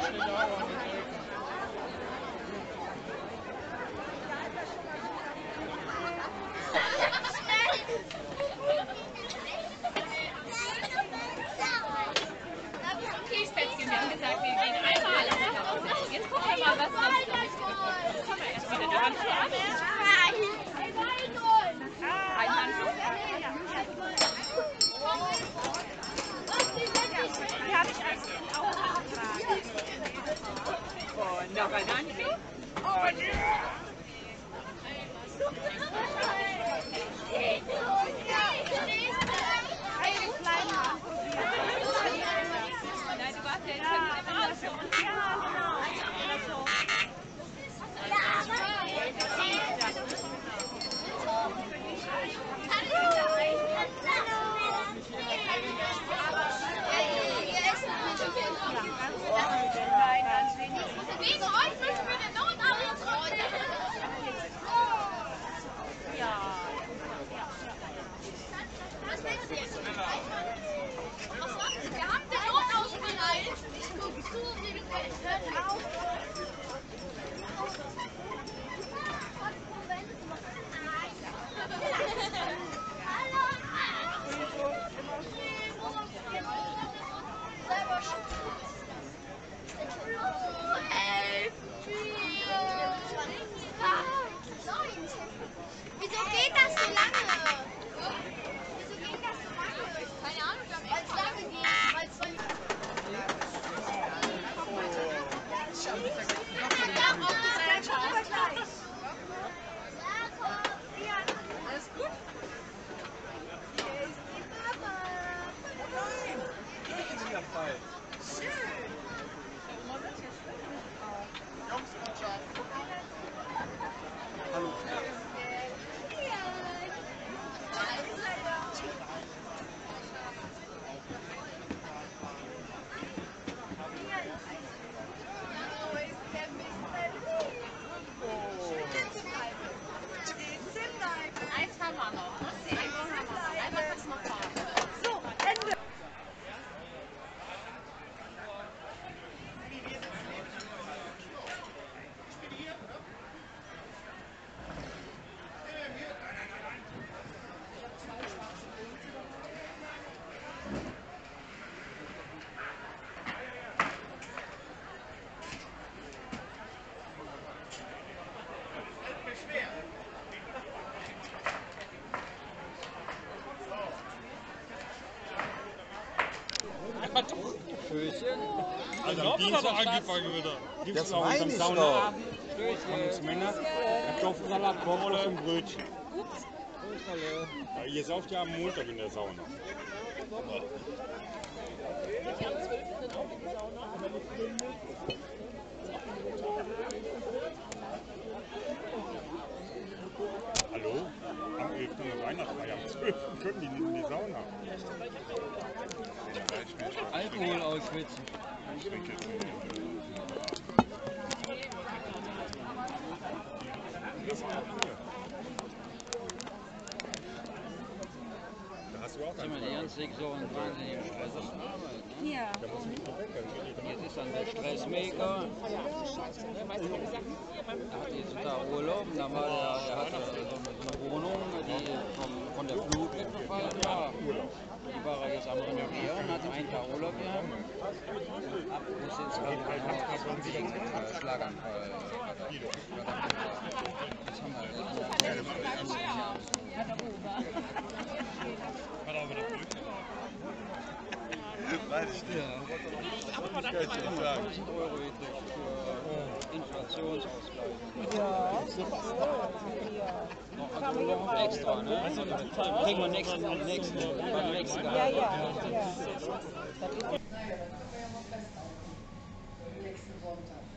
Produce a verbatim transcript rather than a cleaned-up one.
Kiespätzchen, wir haben gesagt, wir gehen einmal. Jetzt gucken wir mal, was noch kommt. Jetzt kommen wir erst wieder die Handschuhe an. Ein Handschuh? Ja, habe ich auch gefragt. Und noch ein Handschuh. Und wieso geht das so lange? Wieso geht das so lange? Keine Ahnung, weil es lange geht. Weil es lange alles gut? Hier ist die Mama. Oh nein! Schön! Jungsmannschaft. Hallo. eins haben wir noch. Einmal kurz noch fahren. So, Ende. Tschüsschen. Also am Dienstag angefangen wieder. Gibt's Das noch meine unseren ich Saunaabend. Tschüsschen. Männer. Kartoffelsalat, Pommes und Brötchen. Ja, ihr sauft ja am Montag in der Sauna. Hallo? Am elften eine Weihnachtsfeier, am zwölften können die nicht in die Sauna. Alkohol ausschwitzen. Ich trinke jetzt nicht. Da hast du auch Sind wir die ganze Zeit so einen wahnsinnigen Stress auf der Arbeit, ne? Ja. Da musst du nicht weg, dann Jetzt ist dann der Stress mega. Er hat jetzt da Urlaub und dann war der, der hatte so eine, so eine Wohnung, die vom, von der Flut weggefallen war. Die war er jetzt am Renovieren, hat einen Tag Urlaub gehabt. Muss jetzt gerade mal Schlaganfall. Jetzt haben wir Weiß ich nicht. Ja. Das kann ich nicht sagen. tausend Euro gekriegt für Inflationsausgleich. Ja. Noch, also noch extra, ne? Also, kriegen wir nächsten, nächsten, beim nächsten Ja, Gehalt. ja, ja. Naja, dann können wir ja mal festhalten. Nächsten Sonntag.